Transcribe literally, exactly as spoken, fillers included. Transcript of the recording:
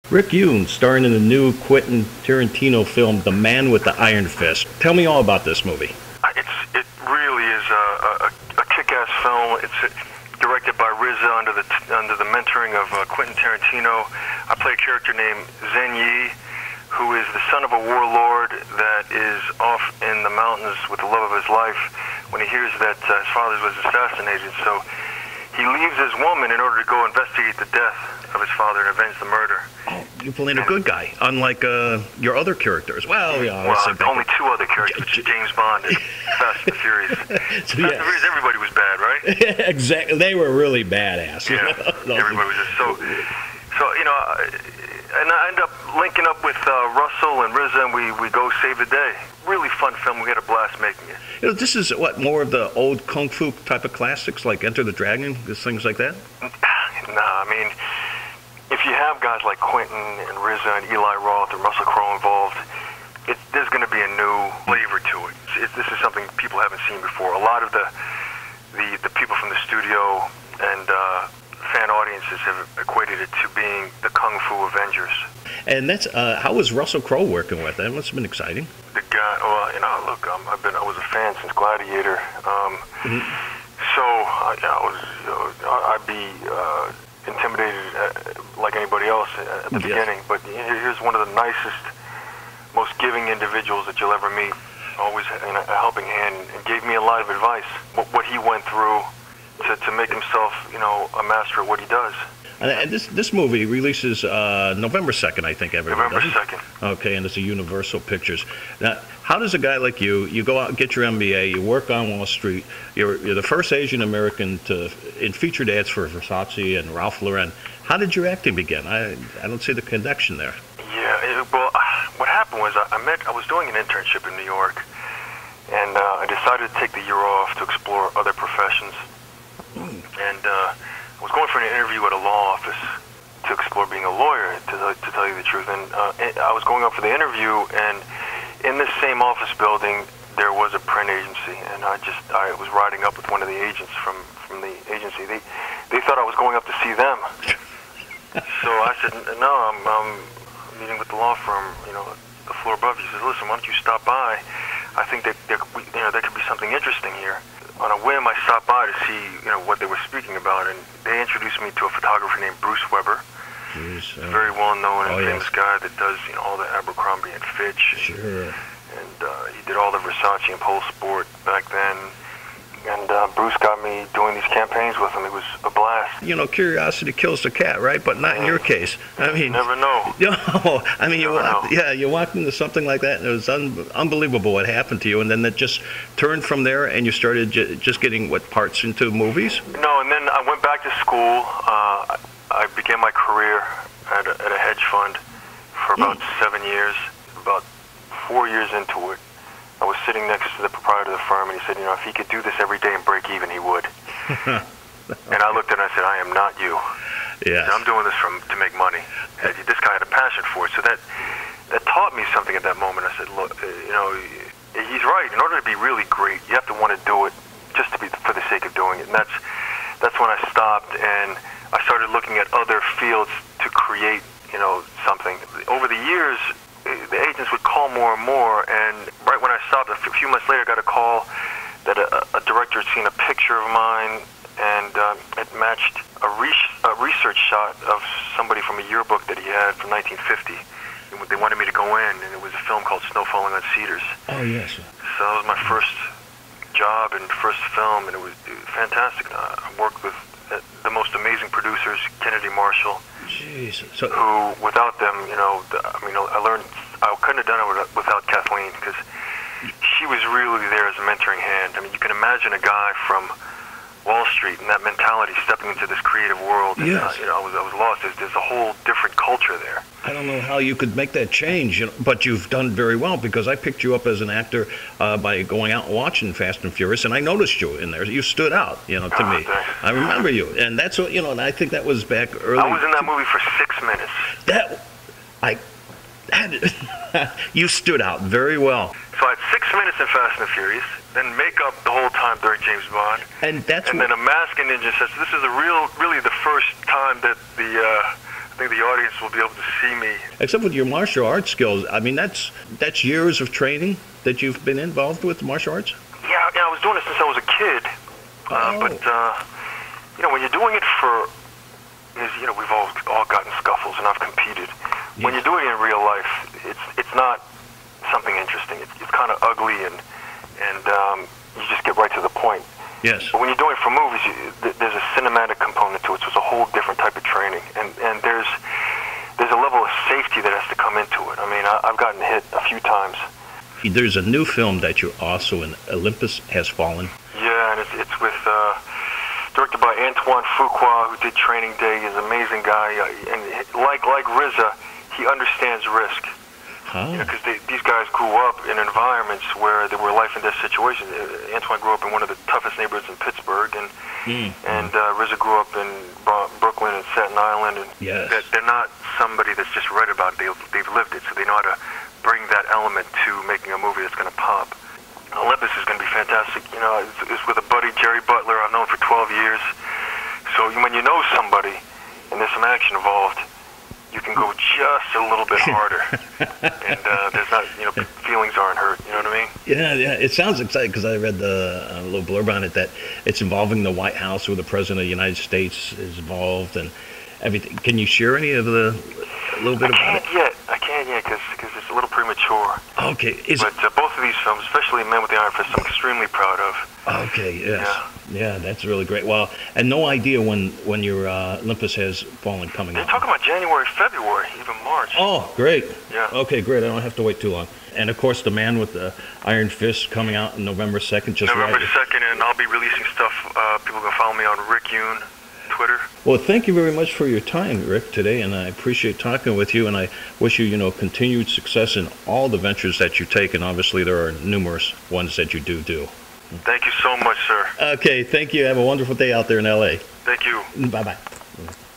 Rick Yoon, starring in the new Quentin Tarantino film, The Man with the Iron Fist. Tell me all about this movie. It's, it really is a, a, a kick-ass film. It's directed by R Z A under the under the mentoring of uh, Quentin Tarantino. I play a character named Zen Yi, who is the son of a warlord that is off in the mountains with the love of his life when he hears that uh, his father was assassinated. So he leaves his woman in order to go investigate the death of his father and avenge the murder. Oh, you're playing a good guy, unlike uh, your other characters. Well, yeah, well, only two other characters, J- James Bond and Fast and Furious. So Fast yeah. and Furious, everybody was bad, right? Exactly. They were really badass. Yeah, everybody was just so, so, you know, and I end up linking up with uh, Russell and R Z A, and we, we go save the day. Really fun film. We had a blast making it. You know, this is, what, more of the old kung fu type of classics, like Enter the Dragon, things like that? Nah, I mean, if you have guys like Quentin and R Z A and Eli Roth and Russell Crowe involved, it, there's going to be a new flavor to it. it. This is something people haven't seen before. A lot of the the, the people from the studio and uh, fan audiences have equated it to being the Kung Fu Avengers. And that's uh, how was Russell Crowe working with that? Must have been exciting. The guy, well, you know, look, um, I've been, I was a fan since Gladiator. Um, mm-hmm. So uh, I was, you know, I'd be uh, intimidated uh, like anybody else at the yes. beginning. But here's one of the nicest, most giving individuals that you'll ever meet. Always in a helping hand, and gave me a lot of advice. What, what he went through to, to make himself, you know, a master of what he does. And this this movie releases uh, November second, I think. Everybody November second. Okay, and it's a Universal Pictures. Now, how does a guy like you, you go out and get your M B A, you work on Wall Street, you're, you're the first Asian American to in featured ads for Versace and Ralph Lauren. How did your acting begin? I I don't see the connection there. Yeah, it, well, what happened was I, I met I was doing an internship in New York, and uh, I decided to take the year off to explore other professions. Mm. And uh, I was going for an interview at a law office to explore being a lawyer, to, to tell you the truth. And uh, I was going up for the interview, and in this same office building, there was a print agency, and I just I was riding up with one of the agents from, from the agency. They they thought I was going up to see them. So I said, no, I'm, I'm meeting with the law firm, you know, the floor above you. He says, listen, why don't you stop by? I think that there, you know, there could be something interesting here. On a whim, I stopped by to see, you know, what they were speaking about, and they introduced me to a photographer named Bruce Weber. Bruce, uh, He's a very well-known and oh, famous yes. guy that does, you know, all the Abercrombie and Fitch. Sure. And uh, he did all the Versace and Pole Sport back then. And uh, Bruce got me doing these campaigns with him. It was a blast. You know, curiosity kills the cat, right? But not in your case. I mean, you never know. You know, I mean, you walked, know. yeah, you walked into something like that, and it was un- unbelievable what happened to you. And then it just turned from there, and you started j- just getting what parts into movies. No, and then I went back to school. Uh, I began my career at a, at a hedge fund for about mm. seven years. About four years into it, I was sitting next to the proprietor of the firm, and he said, you know, if he could do this every day and break even, he would. And I looked at him and I said, I am not you. Yeah. I'm doing this from to make money. And this guy had a passion for it. So that that taught me something at that moment. I said, look, you know, he's right. In order to be really great, you have to want to do it just to be for the sake of doing it. And that's that's when I stopped, and I started looking at other fields to create, you know, something. Over the years, the agents would call more and more, and right when I stopped, a few months later, I got a call that a, a director had seen a picture of mine, and um, it matched a, re- a research shot of somebody from a yearbook that he had from nineteen fifty. And they wanted me to go in, and it was a film called Snow Falling on Cedars. Oh, yes. So that was my first job and first film, and it was fantastic. I worked with the most amazing producers, Kennedy Marshall. Jesus. So, who, without them, you know, I mean, I learned, I couldn't have done it without Kathleen, because she was really there as a mentoring hand. I mean, you can imagine a guy from Wall Street and that mentality stepping into this creative world. And, yes. uh, you know, I was, I was lost. There's, there's a whole different culture there. I don't know how you could make that change, you know, but you've done very well, because I picked you up as an actor uh, by going out and watching Fast and Furious, and I noticed you in there. You stood out, you know, to oh, me. Thanks. I remember you, and that's what, you know, and I think that was back early. I was in that movie for six minutes. That, I, that, you stood out very well. So I had six minutes in Fast and the Furious, then makeup the whole time during James Bond, and that's and what, then a mask and ninja sets. This is a real, really the first time that the uh, think the audience will be able to see me. Except with your martial arts skills, I mean, that's that's years of training that you've been involved with martial arts? Yeah, yeah, I was doing it since I was a kid. Uh, Oh. But, uh, you know, when you're doing it for, is, you know, we've all, all gotten scuffles and I've competed. When Yeah. you're doing it in real life, it's it's not something interesting. It's, it's kind of ugly and, and um, you just get right to the point. Yes. But when you're doing it for movies, you, th- there's a cinematic component to it, so it's a whole different type of training. And, and there's there's a level of safety that has to come into it. I mean, I, I've gotten hit a few times. There's a new film that you're also in, Olympus Has Fallen. Yeah, and it's, it's with, uh, directed by Antoine Fuqua, who did Training Day. He's an amazing guy. Uh, and like like R Z A, he understands risk. Oh. Because these guys grew up in environments where there were life and death situations. Uh, Antoine grew up in one of the toughest neighborhoods in Pittsburgh, and Mm. and uh, R Z A grew up in Bro- Brooklyn and Staten Island. And Yes. that they're not somebody that's just read about it. They, they've lived it, so they know how to bring that element to making a movie that's going to pop. Olympus is going to be fantastic. You know, it's, it's with a buddy, Jerry Butler, I've known for twelve years. So when you know somebody and there's some action involved, you can go just a little bit harder. and uh, there's not, you know, feelings aren't hurt. You know what I mean? Yeah, yeah. It sounds exciting because I read the uh, little blurb on it that it's involving the White House, where the President of the United States is involved and everything. Can you share any of the, a little bit I about can't yet. I can't yet because it's a little premature. it? Okay. Is But uh, both of these films, especially Man with the Iron Fist, I'm extremely proud of. Okay, yes. Yeah. Yeah, that's really great. Well, and no idea when, when your uh, Olympus Has Fallen coming They're out. talking about January, February, even March. Oh, great. Yeah. Okay, great. I don't have to wait too long. And, of course, The Man with the Iron Fist coming out on November second. Just November right. second, and I'll be releasing stuff. Uh, people can follow me on Rick Yoon, Twitter. Well, thank you very much for your time, Rick, today, and I appreciate talking with you, and I wish you, you know, continued success in all the ventures that you take, and obviously there are numerous ones that you do do. Thank you so much, sir. Okay, thank you. Have a wonderful day out there in L A. Thank you. Bye-bye.